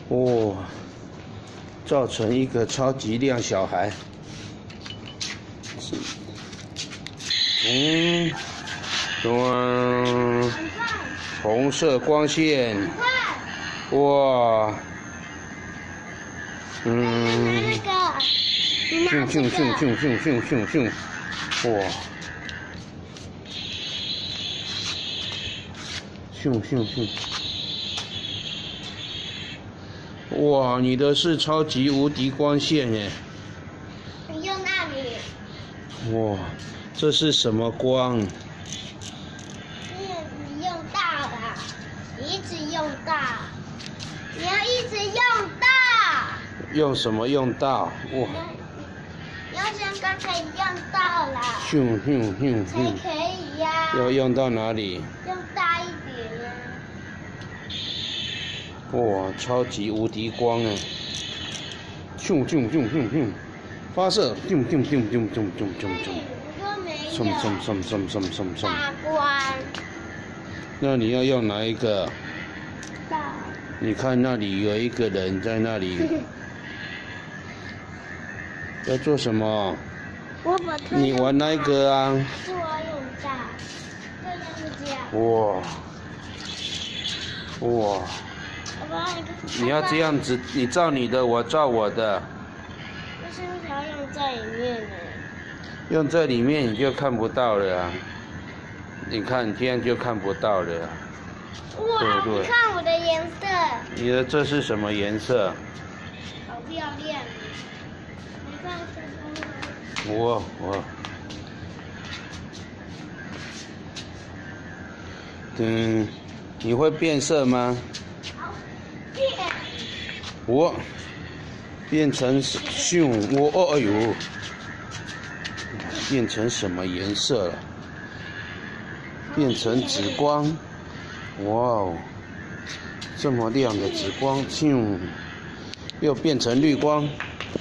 哦，造成一个超级亮小孩。红色光线，哇，哇，哇，你的是超级无敌光线耶！ 你用那里。 哇，这是什么光？ 你用大了，你一直用大，你要一直用大。 用什么用到？哇！ 你要像刚才一样到了。才可以呀。 要用到哪里？ 用大一点呀。 哇，超级无敌光哎！发射！ 大光。 那你要用哪一个？ 大。 你看那里有一个人在那里，要做什么？你玩那一个啊？ 是我用大，这样。 哇！你要这样子，你照你的，我照我的。 为什么要用在里面呢？ 用在里面你就看不到了啊！你看这样就看不到了。 哇！你看我的颜色。 你的这是什么颜色？ 好漂亮！你看什么？ 哇！你会变色吗？ 变。 我变成哎呦，变成什么颜色了？变成紫光，哇哦，这么亮的紫光，又变成绿光。